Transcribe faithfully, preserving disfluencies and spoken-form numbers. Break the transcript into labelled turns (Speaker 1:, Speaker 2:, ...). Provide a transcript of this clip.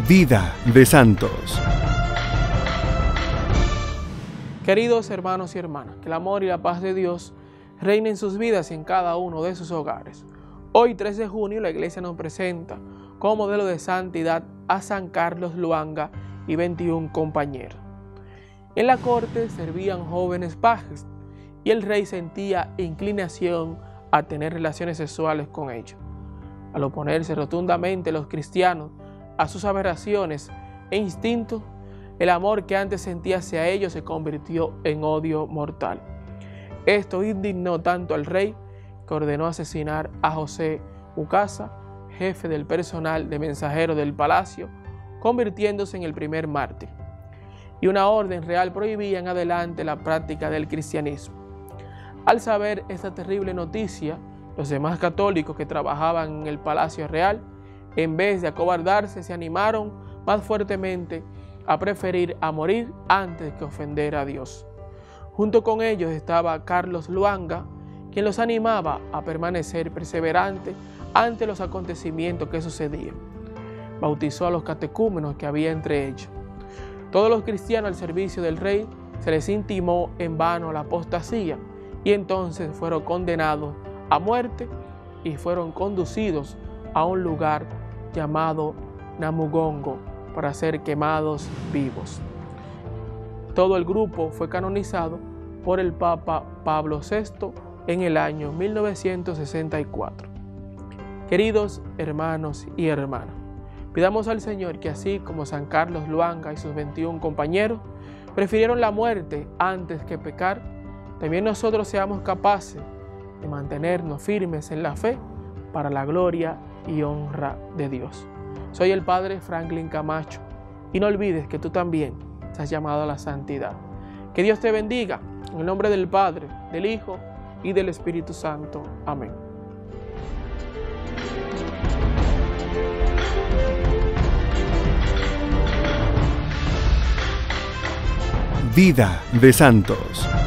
Speaker 1: Vida de santos.
Speaker 2: Queridos hermanos y hermanas, que el amor y la paz de Dios reinen en sus vidas y en cada uno de sus hogares. Hoy, tres de junio, la Iglesia nos presenta como modelo de santidad a San Carlos Luanga y veintiún compañeros. En la corte servían jóvenes pajes y el rey sentía inclinación a tener relaciones sexuales con ellos. Al oponerse rotundamente los cristianos a sus aberraciones e instintos, el amor que antes sentía hacia ellos se convirtió en odio mortal. Esto indignó tanto al rey que ordenó asesinar a José Ucasa, jefe del personal de mensajero del palacio, convirtiéndose en el primer mártir. Y una orden real prohibía en adelante la práctica del cristianismo. Al saber esta terrible noticia, los demás católicos que trabajaban en el palacio real, en vez de acobardarse, se animaron más fuertemente a preferir a morir antes que ofender a Dios. Junto con ellos estaba Carlos Luanga, quien los animaba a permanecer perseverantes ante los acontecimientos que sucedían. Bautizó a los catecúmenos que había entre ellos. Todos los cristianos al servicio del rey se les intimó en vano la apostasía y entonces fueron condenados a muerte y fueron conducidos a un lugar llamado Namugongo para ser quemados vivos. Todo el grupo fue canonizado por el Papa Pablo sexto en el año mil novecientos sesenta y cuatro. Queridos hermanos y hermanas, pidamos al Señor que así como San Carlos Luanga y sus veintiún compañeros prefirieron la muerte antes que pecar, también nosotros seamos capaces de mantenernos firmes en la fe para la gloria y honra de Dios. Soy el Padre Franklin Camacho y no olvides que tú también estás llamado a la santidad. Que Dios te bendiga, en el nombre del Padre, del Hijo y del Espíritu Santo. Amén.
Speaker 1: Vida de santos.